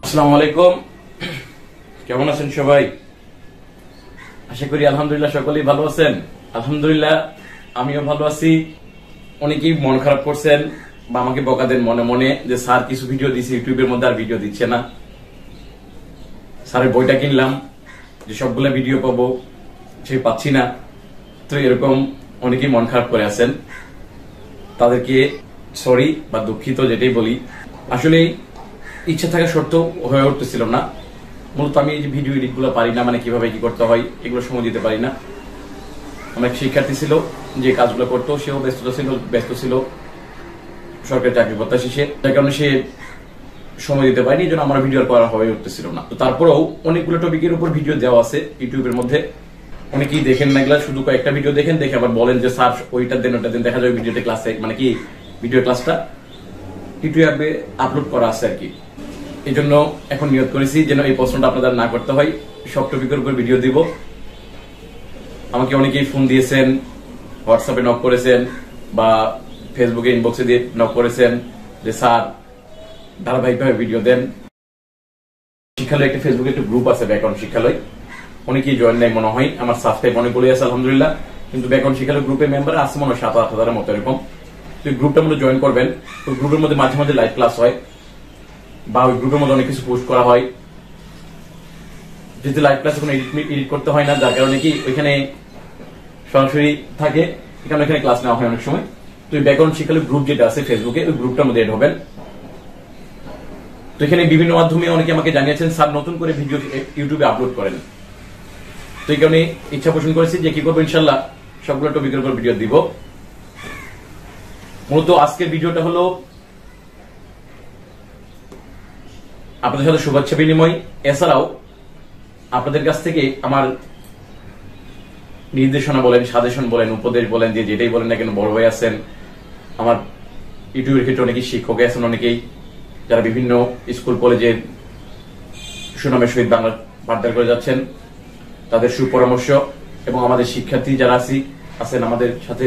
আসসালামু আলাইকুম। কেমন আছেন সবাই? আশা করি আলহামদুলিল্লাহ সকলেই ভালো আছেন। আলহামদুলিল্লাহ আমিও ভালো আছি। অনেকেই মন খারাপ করছেন বা আমাকে বকা দেন মনে মনে যে স্যার কিছু ভিডিও দিচ্ছে ইউটিউবের মধ্যে আর ভিডিও দিচ্ছে না। স্যারের বইটা কিনলাম যে সবগুলা ভিডিও পাবো সে পাচ্ছি না। তো এরকম অনেকেই মন খারাপ করে আছেন, তাদেরকে সরি বা দুঃখিত যেটাই বলি। আসলে ইচ্ছা থাকা সত্ত্বেও হয়ে উঠতেছিল না। মূলত আমি এই যে ভিডিও এডিট গুলো পারি না, মানে কিভাবে কি করতে হয় এগুলো সময় দিতে পারি না। আমার শিক্ষার্থী ছিল যে কাজগুলো করতো, সেও ব্যস্ত ছিল সরকারি চাকরি প্রত্যাশী সে, যার কারণে সে সময় দিতে পারেনি, এই জন্য আমার ভিডিও করা হয়ে উঠতেছিল না। তো তারপরেও অনেকগুলো টপিকের উপর ভিডিও দেওয়া আছে ইউটিউবের মধ্যে। অনেকেই দেখেন না, এগুলা শুধু কয়েকটা ভিডিও দেখেন, দেখে আবার বলেন যে স্যার ওইটা দেন ওটা দেন। দেখা যায় ভিডিওতে ক্লাসে মানে কি ভিডিও ক্লাসটা ইউটিউবে আপলোড করা আছে আর কি। এই জন্য এখন নিয়ত করেছি যেন এই প্রশ্নটা আপনাদের না করতে হয়, সব টপিকের উপর ভিডিও দিব। আমাকে অনেকেই ফোন দিয়েছেন, হোয়াটসঅ্যাপে নক করেছেন বা ফেসবুকে ইনবক্সে দিয়ে নক করেছেন যে স্যার ধারাবাহিকভাবে ভিডিও দেন। শিক্ষালয় একটা ফেসবুকে একটা গ্রুপ আছে ব্যাকরণ শিক্ষালয়, অনেকেই জয়েন নেই মনে হয়, আমার সাবস্ক্রাইব অনেকগুলোই আছে আলহামদুলিল্লাহ। কিন্তু ব্যাকরণ শিক্ষালয় গ্রুপের মেম্বার আছে মনে হয় 7-8 হাজারের মতো এরকম। তো এই গ্রুপটার মধ্যে জয়েন করবেন। ওই গ্রুপের মধ্যে মাঝে মাঝে লাইভ ক্লাস হয় বা ওই গ্রুপের মধ্যে অনেক কিছু পোস্ট করা হয়। যেহেতু লাইভ ক্লাসে কোনো এডিট করতে হয় না, যার কারণে কি ওইখানে সরাসরি থাকে, এখানে ওইখানে ক্লাস নেওয়া হয় অনেক সময়। তো এই ব্যাকরণ শিক্ষালয় গ্রুপ যেটা আছে ফেসবুকে, ওই গ্রুপটার মধ্যে এড হবেন। তো এখানে বিভিন্ন মাধ্যমে অনেকে আমাকে জানিয়েছেন স্যার নতুন করে ভিডিও ইউটিউবে আপলোড করেন। তো এই কারণে ইচ্ছা পোষণ করেছি যে কি করবো, ইনশাল্লাহ সবগুলো টপিকের উপর ভিডিও দিব। মূলত আজকের ভিডিওটা হলো আপনাদের সাথে শুভেচ্ছা বিনিময়, এছাড়াও আপনাদের কাছ থেকে আমার নির্দেশনা বলেন, সাজেশন বলেন, উপদেশ বলেন, যে যেটাই বলেন না কেন, বড় হয়ে আছেন। আমার ইউটিউবের ক্ষেত্রে অনেকেই শিক্ষক আছেন, অনেকেই যারা বিভিন্ন স্কুল কলেজে সুনামের সহিত বাংলা পাঠদান করে যাচ্ছেন, তাদের সুপরামর্শ এবং আমাদের শিক্ষার্থী যারা আছেন আমাদের সাথে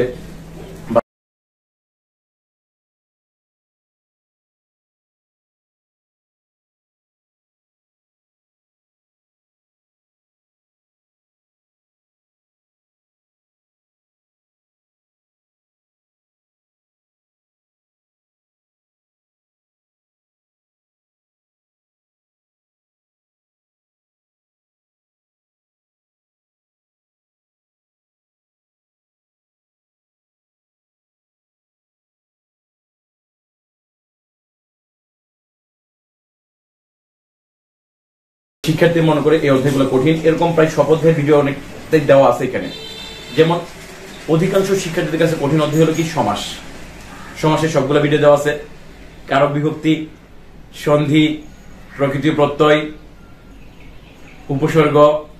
শিক্ষার্থী মনে করে এই অধ্যায়গুলো কঠিন, এরকম প্রায় সব অধ্যায়ের ভিডিও অনেকটাই দেওয়া আছে এখানে। যেমন অধিকাংশ শিক্ষার্থীদের কাছে কঠিন অধ্যায় হলো কি সমাস। সমাসের সবগুলো ভিডিও দেওয়া আছে। কারক বিভক্তি, সন্ধি, প্রকৃতি প্রত্যয়, উপসর্গ,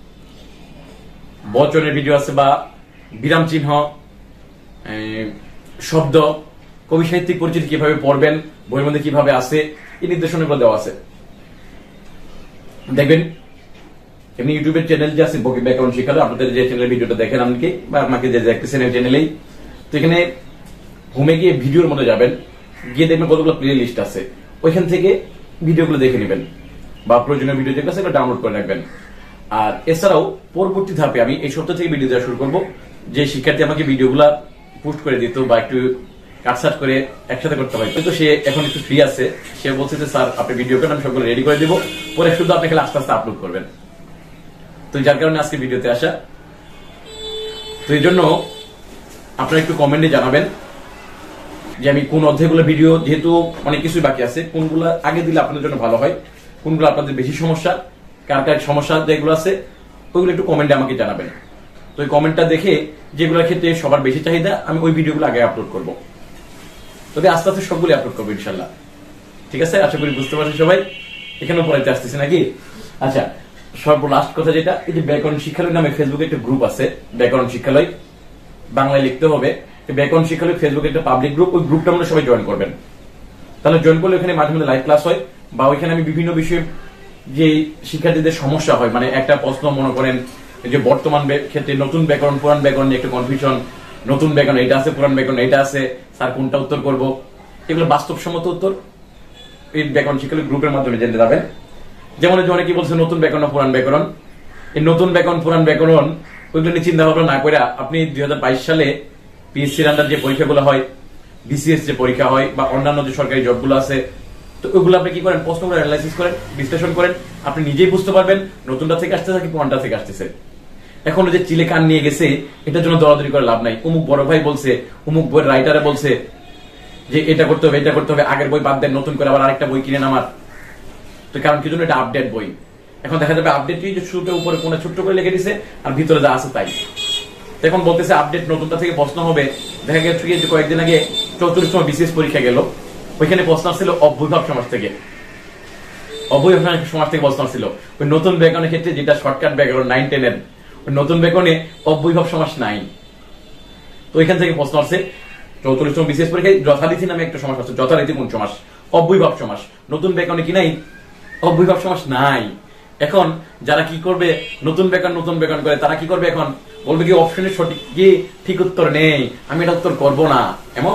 বচনের ভিডিও আছে বা বিরাম চিহ্ন, শব্দ, কবি সাহিত্যিক পরিচিতি কিভাবে পড়বেন, বইয়ের মধ্যে কিভাবে আছে, এই নির্দেশনাগুলো দেওয়া আছে। দেখবেন এমনি ইউটিউবের চ্যানেল যে আছে ব্যাকরণ শিক্ষালয়, আপনাদের যে চ্যানেলের ভিডিওটা দেখেন আমাকে বা আপনাকে যে দেখতেছেন এই চ্যানেলেই, তো এখানে হোমে গিয়ে ভিডিওর মধ্যে যাবেন, গিয়ে দেখবেন কতগুলো প্লে লিস্ট আছে, ওইখান থেকে ভিডিওগুলো দেখে নেবেন বা প্রয়োজনীয় ভিডিও যেগুলো সেগুলো ডাউনলোড করে রাখবেন। আর এছাড়াও পরবর্তী ধাপে আমি এই সপ্তাহ থেকে ভিডিও দেওয়া শুরু করবো। যে শিক্ষার্থী আমাকে ভিডিওগুলা পোস্ট করে দিত বা একটু কাটসাট করে একসাথে করতে হয়, কিন্তু সে এখন একটু ফ্রি আছে, সে বলছে যে স্যার আপনি ভিডিও করেন, আমি সবগুলো রেডি করে দিব, পরে শুধু আপনি খালি আস্তে আস্তে আপলোড করবেন। তো যার কারণে আজকে ভিডিওতে আসা। তো এই জন্য আপনারা একটু কমেন্টে জানাবেন যে আমি কোন অধ্যায়গুলো ভিডিও, যেহেতু অনেক কিছুই বাকি আছে, কোনগুলো আগে দিলে আপনাদের জন্য ভালো হয়, কোনগুলো আপনাদের বেশি সমস্যা, কার কার সমস্যা যেগুলো আছে ওইগুলো একটু কমেন্টে আমাকে জানাবেন। তো ওই কমেন্টটা দেখে যেগুলোর ক্ষেত্রে সবার বেশি চাহিদা, আমি ওই ভিডিওগুলো আগে আপলোড করবো। তবে আস্তে আস্তে সবগুলো আপলোড করবো ইনশাল্লাহ। ঠিক আছে, আশা করি বুঝতে পারছেন সবাই। এখানেও পড়াইতে আসতেছি নাকি? আচ্ছা, সর্বলাস্ট কথা যেটা, এই যে ব্যাকরণ শিক্ষালয় নামে ফেসবুকে একটা গ্রুপ আছে, ব্যাকরণ শিক্ষালয় বাংলায় লিখতে হবে। ব্যাকরণ শিক্ষালয় ফেসবুকে একটা পাবলিক গ্রুপ, ওই গ্রুপটা আমরা সবাই জয়েন করবেন। তাহলে জয়েন করলে ওখানে মাঝে মাঝে লাইভ ক্লাস হয় বা ওইখানে আমি বিভিন্ন বিষয়ে যে শিক্ষার্থীদের সমস্যা হয়, মানে একটা প্রশ্ন মনে করেন যে বর্তমান ক্ষেত্রে নতুন ব্যাকরণ পুরান ব্যাকরণ নিয়ে একটা কনফিউশন, নতুন ব্যাকরণ এটা আছে, পুরান ব্যাকরণ এটা আছে, স্যার কোনটা উত্তর করব, এগুলো বাস্তবসম্মত উত্তর এই ব্যাকরণ শিক্ষালয় গ্রুপের মাধ্যমে জেনে যাবেন। যেমন অনেকে বলছে নতুন ব্যাকরণ পুরান ব্যাকরণ, এই নতুন ব্যাকরণ পুরান ব্যাকরণ ওইগুলো নিয়ে চিন্তা ভাবনা না করে আপনি 2022 সালে পিএসসির আন্ডার যে পরীক্ষাগুলো হয়, বিসিএস যে পরীক্ষা হয় বা অন্যান্য যে সরকারি জবগুলো আছে, তো ওইগুলো আপনি কি করেন, প্রশ্নগুলো অ্যানালাইসিস করেন, বিশ্লেষণ করেন, আপনি নিজেই বুঝতে পারবেন নতুনটা থেকে আসতেছে নাকি পুরানটা থেকে আসতেছে। এখন যে চিলে কান নিয়ে গেছে এটার জন্য দরাদরি করে লাভ নাই। অমুক বড় ভাই বলছে, অমুক বইয়ের রাইটারে বলছে যে এটা করতে হবে, এটা করতে হবে, আগের বই বাদ দেন, নতুন করে আবার আরেকটা বই কিনেন আমার। তো কারণ কি জন্য, এটা আপডেট বই। এখন দেখা যাবে আপডেটই যে শুরুতে উপরে কোনে ছোট্ট করে লিখে দিছে আর ভিতরে যা আছে তাই। এখন বলতেছে আপডেট নতুনটা থেকে প্রশ্ন হবে। দেখা গেছে যে কয়েকদিন আগে 44তম বিসিএস পরীক্ষা গেল, ওইখানে প্রশ্ন ছিল অব্যয়ভাব সমাজ থেকে, অব্যয়ভাব সমাজ থেকে প্রশ্ন ছিল। ওই নতুন ব্যাকরণের ক্ষেত্রে যেটা শর্টকাট ব্যাকরণ 9, 10 এর, ওই নতুন ব্যাকরণে অব্যয়ভাব সমাস নাই। তো এখান থেকে প্রশ্ন আছে 44তম বিসিএস পরীক্ষায় যথারীতি নামে একটা সমাস আছে। যথারীতি কোন সমাস? অব্যয়ভাব সমাস। নতুন ব্যাকরণে কি নাই? অব্যয়ভাব সমাস নাই। এখন যারা কি করবে, নতুন ব্যাকরণ করে, তারা কি করবে, এখন বলবে কি অপশনের সঠিক কি ঠিক উত্তর নেই, আমি এটা উত্তর করব না। এমন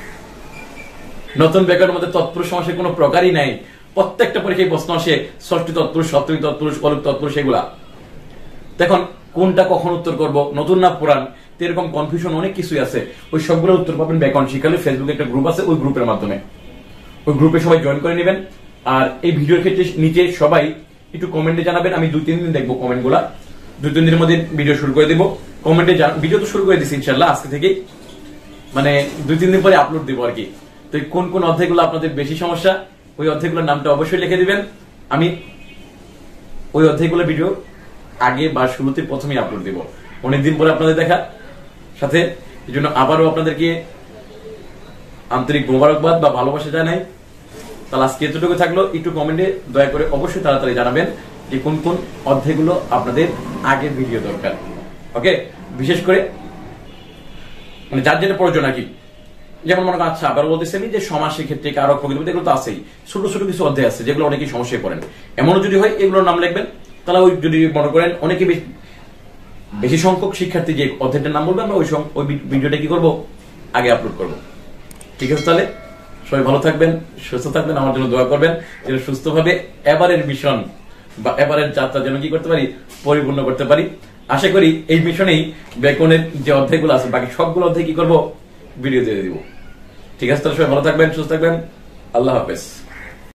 নতুন ব্যাকরণের মধ্যে তৎপুরুষ সমাসের কোনো প্রকারই নাই। প্রত্যেকটা পরীক্ষায় প্রশ্ন আসে ষষ্ঠী তৎপুরুষ, সপ্তমী তৎপুরুষ, অলুক তৎপুরুষ, এগুলা। এখন কোনটা কখন উত্তর করব, নতুন না পুরান, এরকম কনফিউশন অনেক কিছুই আছে। ওই সবগুলো উত্তর পাবেন ব্যাকরণ শিখালে ফেসবুকে একটা গ্রুপ আছে, ওই গ্রুপের মাধ্যমে। ওই গ্রুপে সবাই জয়েন করে নেবেন। আর এই ভিডিওর ক্ষেত্রে নিচে সবাই একটু কমেন্টে জানাবেন। আমি 2-3 দিন দেখবো কমেন্ট গুলা, 2-3 দিনের মধ্যে ভিডিও শুরু করে দিব। কমেন্টে ভিডিও তো শুরু করে দিচ্ছি ইনশাল্লাহ আজকে থেকেই, মানে 2-3 দিন পরে আপলোড দিব আর কি। তো কোন কোন অধ্যায়গুলো আপনাদের বেশি সমস্যা, ওই অধ্যায়গুলোর নামটা অবশ্যই লিখে দিবেন। আমি ওই অধ্যায়গুলো ভিডিও আগে বা শুরুতে প্রথমেই আপলোড দিব। অনেকদিন পরে আপনাদের দেখা সাথে, এই জন্য আবারও আপনাদেরকে আন্তরিক মোবারকবাদ বা ভালোবাসা জানাই। তাহলে আজকে এতটুকু থাকলো। একটু কমেন্টে দয়া করে অবশ্যই তাড়াতাড়ি জানাবেন যে কোন কোন অধ্যায়গুলো আপনাদের আগের ভিডিও দরকার। ওকে, বিশেষ করে মানে যার যেটা প্রয়োজন আর কি। যেমন মনে করেন, আচ্ছা আবার বলতেছি আমি যে সমাসের ক্ষেত্রে কারক প্রকৃতি, এগুলো তো আছেই। ছোট ছোট কিছু অধ্যায় আছে যেগুলো অনেকেই সমস্যায় পড়েন। এমনও যদি হয় এগুলোর নাম লিখবেন, তাহলে ওই যদি মনে করেন অনেকে বেশি সংখ্যক শিক্ষার্থী যে অধ্যায়টার নাম বলবে, আমরা ওই ভিডিওটা কি করবো, আগে আপলোড করবো। ঠিক আছে, তাহলে সবাই ভালো থাকবেন, সুস্থ থাকবেন, আমার জন্য দোয়া করবেন যেন সুস্থভাবে এবারের মিশন বা এবারের যাত্রা যেন কি করতে পারি, পরিপূর্ণ করতে পারি। আশা করি এই মিশনেই ব্যাকরণের যে অধ্যায়গুলো আছে বাকি সবগুলো অধ্যায় কি করবো, ভিডিও দিয়ে দিব। ঠিক আছে, তাহলে সবাই ভালো থাকবেন, সুস্থ থাকবেন। আল্লাহ হাফেজ।